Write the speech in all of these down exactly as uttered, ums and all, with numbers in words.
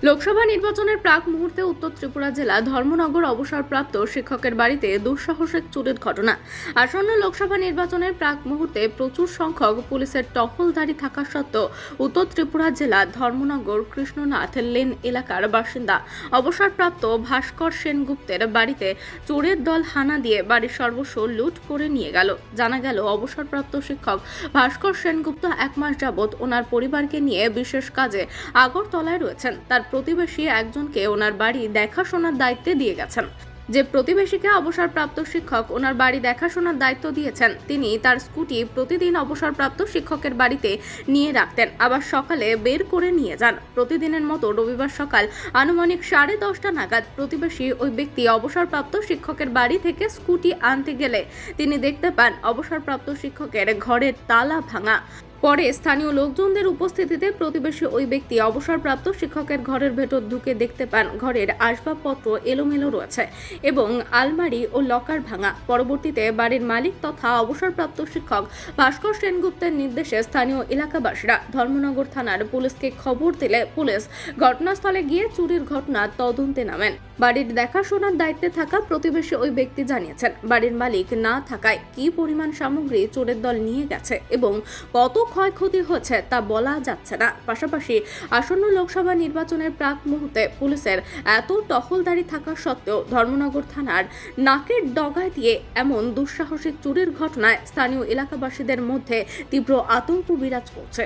লোকসভা নির্বাচনের প্রাক মুহূর্তে উত্তর ত্রিপুরা জেলা ধর্মনগর অবসরপ্রাপ্ত শিক্ষকের বাড়িতে দুঃসাহসিক চুরির ঘটনা। আসন্ন লোকসভা নির্বাচনের প্রাক মুহূর্তে প্রচুর সংখ্যক পুলিশের টহলদারি থাকা সত্ত্বেও উত্তর ত্রিপুরা জেলা ধর্মনগর কৃষ্ণনাথ লেন এলাকার বাসিন্দা অবসরপ্রাপ্ত ভাস্কর সেনগুপ্তের বাড়িতে চোরের দল হানা দিয়ে বাড়ির সর্বস্ব লুট করে নিয়ে গেল। জানা গেল, অবসরপ্রাপ্ত শিক্ষক ভাস্কর সেনগুপ্ত এক মাস যাবৎ ওনার পরিবারকে নিয়ে বিশেষ কাজে আগরতলায় রয়েছেন। তার প্রতিবেশী একজনকে ওনার বাড়ি দেখাশোনার দায়িত্বে দিয়ে গেছেন। যে প্রতিবেশীকে অবসরপ্রাপ্ত শিক্ষক ওনার বাড়ি দেখাশোনার দায়িত্ব দিয়েছেন, তিনি তার স্কুটি প্রতিদিন অবসরপ্রাপ্ত শিক্ষকের বাড়িতে নিয়ে রাখতেন, আবার সকালে বের করে নিয়ে যান। প্রতিদিনের মতো রবিবার সকাল আনুমানিক সাড়ে দশটা নাগাদ প্রতিবেশী ওই ব্যক্তি অবসরপ্রাপ্ত শিক্ষকের বাড়ি থেকে স্কুটি আনতে গেলে তিনি দেখতে পান অবসরপ্রাপ্ত শিক্ষকের ঘরের তালা ভাঙা। পরে স্থানীয় লোকজনদের উপস্থিতিতে প্রতিবেশী ওই ব্যক্তি অবসরপ্রাপ্ত শিক্ষকের ঘরের ভেতর ঢুকে দেখতে পান ঘরের আসবাবপত্র এলোমেলো রয়েছে এবং আলমারি ও লকার ভাঙা। পরবর্তীতে বাড়ির মালিক তথা অবসরপ্রাপ্ত শিক্ষক ভাস্কর সেনগুপ্তের নির্দেশে স্থানীয় এলাকাবাসীরা ধর্মনগর থানার পুলিশকে খবর দিলে পুলিশ ঘটনাস্থলে গিয়ে চুরির ঘটনা তদন্তে নামেন। বাড়ির দেখাশোনার দায়িত্বে থাকা প্রতিবেশী ওই ব্যক্তি জানিয়েছেন, বাড়ির মালিক না থাকায় কি পরিমাণ সামগ্রী চোরের দল নিয়ে গেছে এবং কত ক্ষয়ক্ষতি হচ্ছে তা বলা যাচ্ছে না। পাশাপাশি আসন্ন লোকসভা নির্বাচনের প্রাক মুহূর্তে পুলিশের এত টহলদারি থাকা সত্ত্বেও ধর্মনগর থানার নাকের ডগায় দিয়ে এমন দুঃসাহসিক চুরির ঘটনায় স্থানীয় এলাকাবাসীদের মধ্যে তীব্র আতঙ্ক বিরাজ করছে।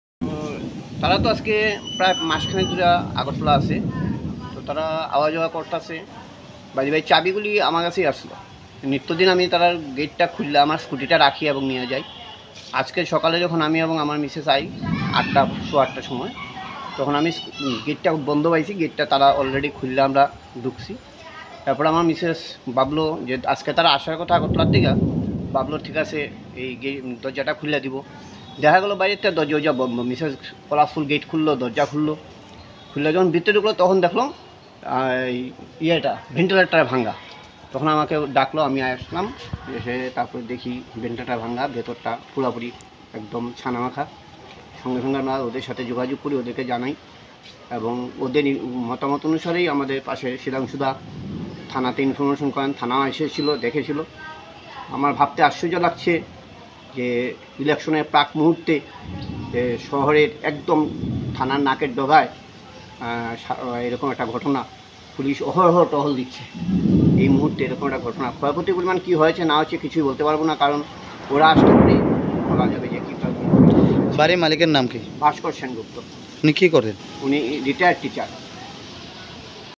তারা তো আজকে প্রায় মাসখানেক ধরে আগরতলা আছে, তো তারা আওয়া যাওয়া করতেছে। বাড়ি বাড়ি চাবিগুলি আমার কাছেই আসলো। নিত্যদিন আমি তার গেটটা খুললে আমার স্কুটিটা রাখি এবং নিয়ে যাই। আজকে সকালে যখন আমি এবং আমার মিসেস আই আটটা শো আটটার সময়, তখন আমি গেটটা বন্ধ পাইছি, গেটটা তারা অলরেডি খুললে আমরা ঢুকছি। তারপর আমার মিসেস ভাবলো যে আজকে তারা আসার কথা আগরতলার দিকে, ভাবলো ঠিক আছে এই দরজাটা খুলে দিব। দেখা গেলো বাইরেটা দরজা বন্ধ। মিসেস কলাফুল গেট খুললো, দরজা খুললো, খুললে যখন ভিতরে ঢুকলো তখন দেখলাম ইয়েটা ভেন্টিলেটার ভাঙ্গা। তখন আমাকে ডাকলো, আমি আসলাম, এসে তারপর দেখি ভেন্টিলেটার ভাঙ্গা, ভেতরটা পুরোপুরি একদম ছানা মাখা। সঙ্গে সঙ্গে আমরা ওদের সাথে যোগাযোগ করি, ওদেরকে জানাই এবং ওদের মতামত অনুসারেই আমাদের পাশে শিলাংশুদা থানাতে ইনফরমেশন করেন। থানা এসেছিলো, দেখেছিল। আমার ভাবতে আশ্চর্য লাগছে যে ইলেকশনের প্রাক মুহূর্তে যে শহরের একদম থানার নাকের ডগায় এরকম একটা ঘটনা, পুলিশ অহরহ টহল দিচ্ছে। এই মুহূর্তে এরকম একটা ঘটনা, ক্ষয়ক্ষতির পরিমাণ কী হয়েছে না হয়েছে কিছুই বলতে পারবো না, কারণ ওরা আসতে পারে বলা যাবে যে কী। বাড়ির মালিকের নাম কি? ভাস্কর সেনগুপ্ত। উনি কী করেন? উনি রিটায়ার্ড টিচার।